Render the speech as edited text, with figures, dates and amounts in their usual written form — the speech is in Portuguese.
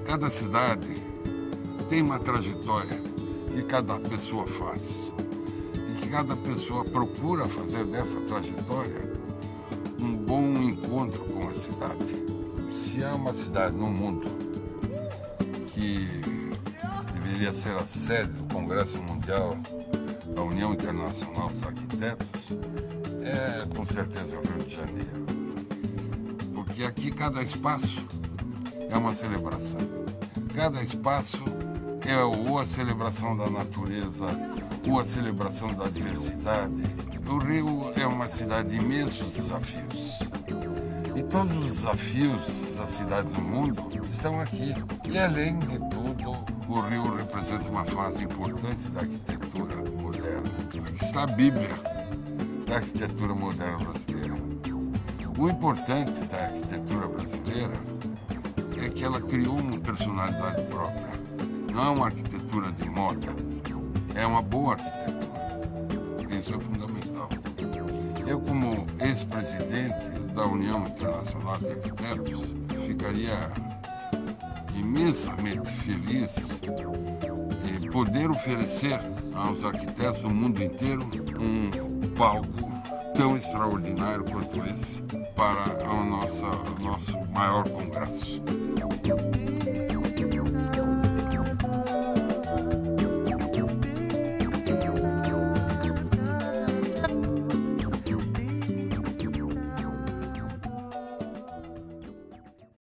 Cada cidade tem uma trajetória que cada pessoa faz e que cada pessoa procura fazer dessa trajetória um bom encontro com a cidade. Se há uma cidade no mundo que deveria ser a sede do Congresso Mundial da União Internacional dos Arquitetos, é com certeza o Rio de Janeiro. Porque aqui cada espaço é uma celebração. Cada espaço é ou a celebração da natureza, ou a celebração da diversidade. O Rio é uma cidade de imensos desafios. E todos os desafios das cidades do mundo estão aqui. E além de tudo, o Rio representa uma fase importante da arquitetura moderna. Aqui está a Bíblia da arquitetura moderna brasileira. O importante da arquitetura brasileira é que ela criou uma personalidade própria. Não é uma arquitetura de moda, é uma boa arquitetura. Isso é fundamental. Eu, como ex-presidente da União Internacional de Arquitetos, ficaria imensamente feliz em poder oferecer aos arquitetos do mundo inteiro um palco tão extraordinário quanto esse para o nosso maior congresso.